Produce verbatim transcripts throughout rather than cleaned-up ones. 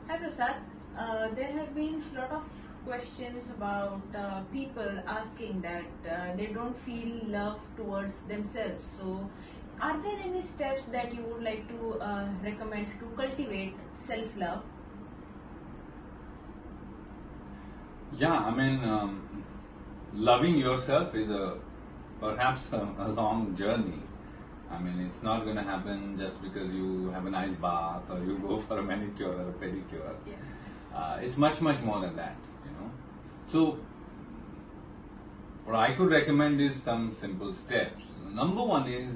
Hi Prasad. Uh, there have been a lot of questions about uh, people asking that uh, they don't feel love towards themselves. So, are there any steps that you would like to uh, recommend to cultivate self love? Yeah, I mean, um, loving yourself is a perhaps a, a long journey. I mean, it's not going to happen just because you have a nice bath or you go for a manicure or a pedicure. Yeah. Uh, it's much, much more than that, you know. So, what I could recommend is some simple steps. Number one is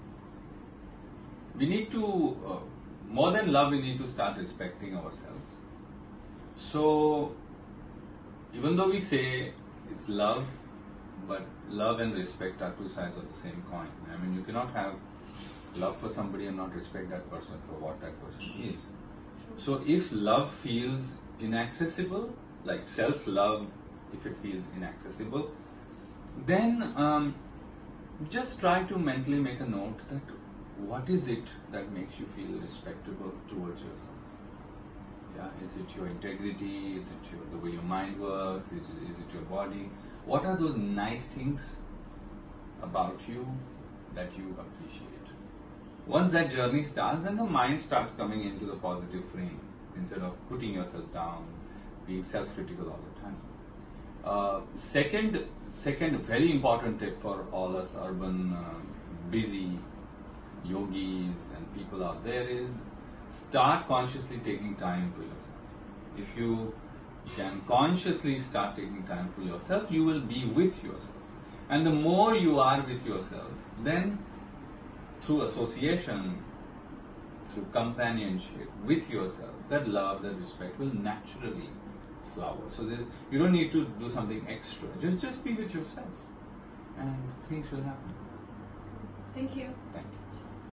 we need to, uh, more than love, we need to start respecting ourselves. So, even though we say it's love, but love and respect are two sides of the same coin. I mean, you cannot have love for somebody and not respect that person for what that person is. So, if love feels inaccessible, like self love, if it feels inaccessible, then um, just try to mentally make a note that what is it that makes you feel respectable towards yourself? Yeah, is it your integrity? Is it your, the way your mind works? Is, is it your body? What are those nice things about you that you appreciate? Once that journey starts, then the mind starts coming into the positive frame instead of putting yourself down, being self-critical all the time. Uh, second, second very important tip for all us urban, uh, busy yogis and people out there is start consciously taking time for yourself. If you can consciously start taking time for yourself, you will be with yourself. And the more you are with yourself, then through association, through companionship with yourself, that love, that respect will naturally flower. So you don't need to do something extra. Just, just be with yourself and things will happen. Thank you. Thank you.